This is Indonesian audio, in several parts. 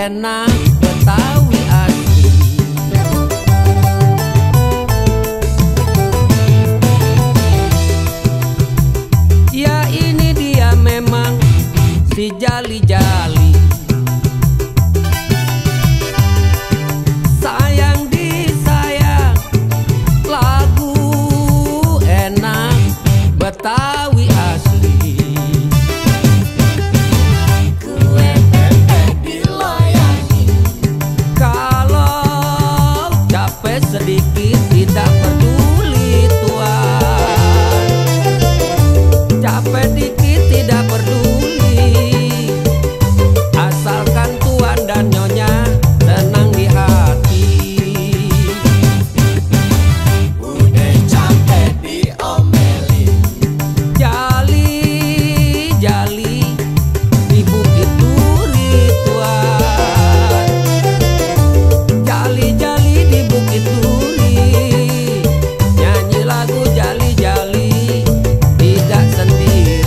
enak Betawi asli. Ya ini dia memang si jali-jali, sayang disayang, lagu enak Betawi asli. Kue pempek dilayani, Kalau capek sedikit tidak peduli tuan, capek dikit tidak peduli, asalkan tuan dan nyonya tenang di hati. udah capek diomelin, Jali-jali di Bukit Duri tuan, jali-jali di Bukit Duri, nyanyi lagu jali-jali tidak sendiri.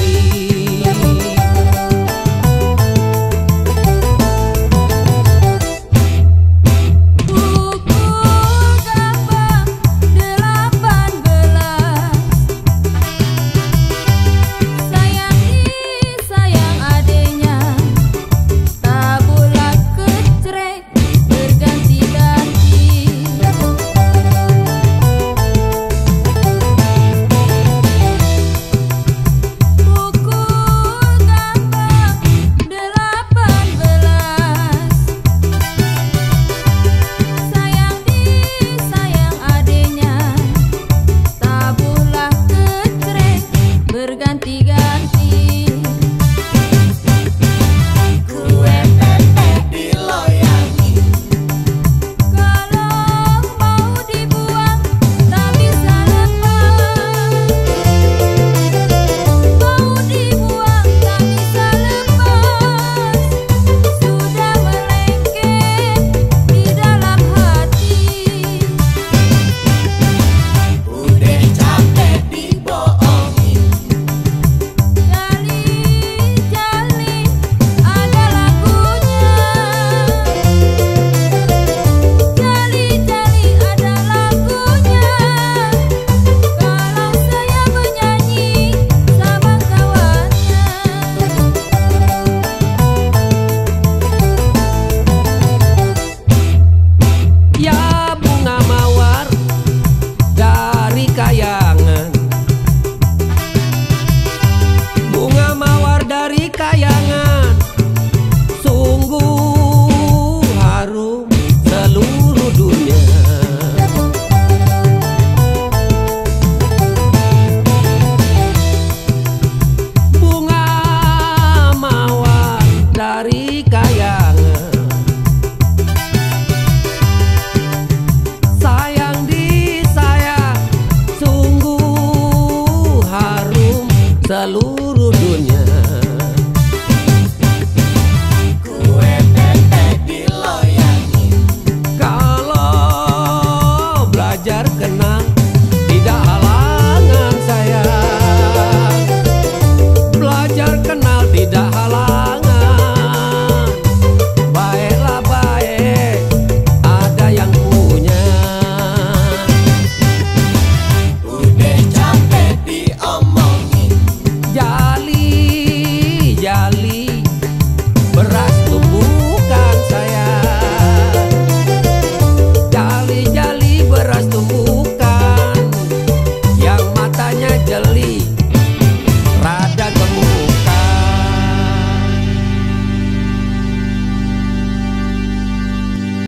Pukul gampang 18, sayang disayang adenya, tabula kecrek berganti-ganti. Pukul gampang 18, sayang disayang adenya, tabula kecrek berganti-ganti. kue pempek dilayani, Kalau mau dibuang tak bisa lepas, mau dibuang tak bisa lepas, sudah melengket di dalam hati. udah capek dibohongin, Jali-jali ada lagunya, jali-jali ada lagunya. Kalau saya bernyanyi sama kawannya. Ya bunga mawar dari kayangan, bunga mawar dari kayangan, sungguh harum seluruh dunia. Bunga mawar dari kayangan, sayang disayang, sungguh harum seluruh dunia.